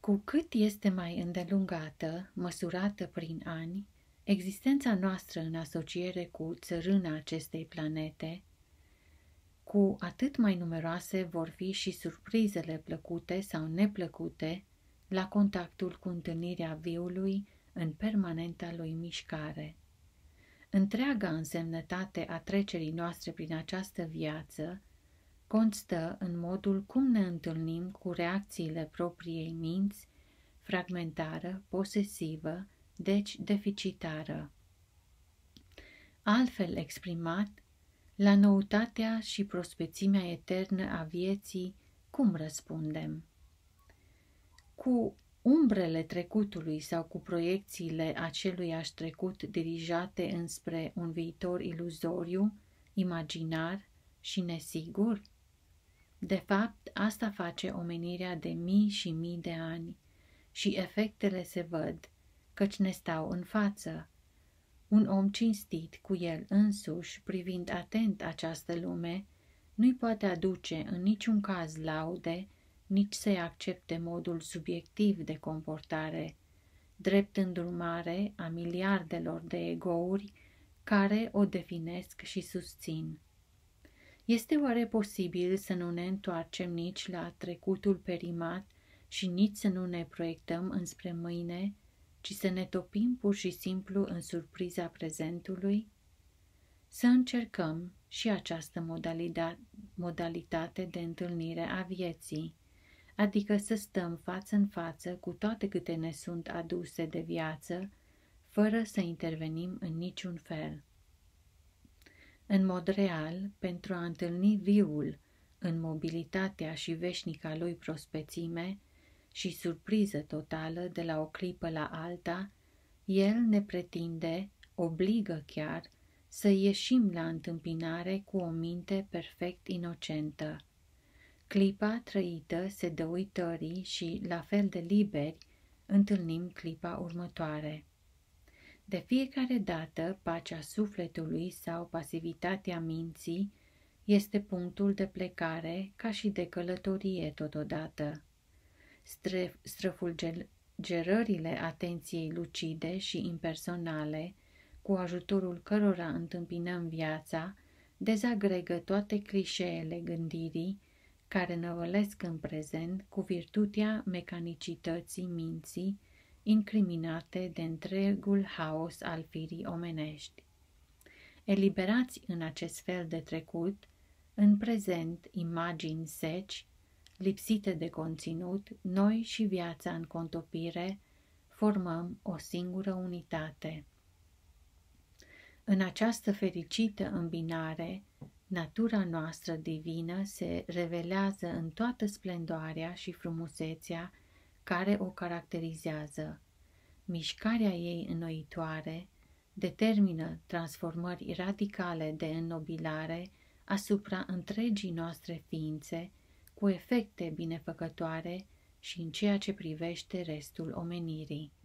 Cu cât este mai îndelungată, măsurată prin ani, existența noastră în asociere cu țărâna acestei planete, cu atât mai numeroase vor fi și surprizele plăcute sau neplăcute la contactul cu întâlnirea viului în permanenta lui mișcare. Întreaga însemnătate a trecerii noastre prin această viață constă în modul cum ne întâlnim cu reacțiile propriei minți, fragmentară, posesivă, deci deficitară. Altfel exprimat, la noutatea și prospețimea eternă a vieții, cum răspundem? Cu umbrele trecutului sau cu proiecțiile aceluiași trecut dirijate înspre un viitor iluzoriu, imaginar și nesigur? De fapt, asta face omenirea de mii și mii de ani și efectele se văd, căci ne stau în față. Un om cinstit cu el însuși, privind atent această lume, nu-i poate aduce în niciun caz laude, nici să-i accepte modul subiectiv de comportare, drept îndrumare a miliardelor de egouri care o definesc și susțin. Este oare posibil să nu ne întoarcem nici la trecutul perimat și nici să nu ne proiectăm înspre mâine, ci să ne topim pur și simplu în surpriza prezentului? Să încercăm și această modalitate de întâlnire a vieții, adică să stăm față în față cu toate câte ne sunt aduse de viață, fără să intervenim în niciun fel. În mod real, pentru a întâlni viul în mobilitatea și veșnica lui prospețime și surpriză totală de la o clipă la alta, el ne pretinde, obligă chiar, să ieșim la întâmpinare cu o minte perfect inocentă. Clipa trăită se dă uitării și, la fel de liberi, întâlnim clipa următoare. De fiecare dată, pacea sufletului sau pasivitatea minții este punctul de plecare ca și de călătorie totodată. Străfulgerările atenției lucide și impersonale, cu ajutorul cărora întâmpinăm viața, dezagregă toate clișeele gândirii care năvălesc în prezent cu virtutea mecanicității minții, incriminate de întregul haos al firii omenești. Eliberați în acest fel de trecut, în prezent imagini seci, lipsite de conținut, noi și viața în contopire formăm o singură unitate. În această fericită îmbinare, natura noastră divină se revelează în toată splendoarea și frumusețea care o caracterizează. Mișcarea ei înnoitoare determină transformări radicale de înnobilare asupra întregii noastre ființe, cu efecte binefăcătoare și în ceea ce privește restul omenirii.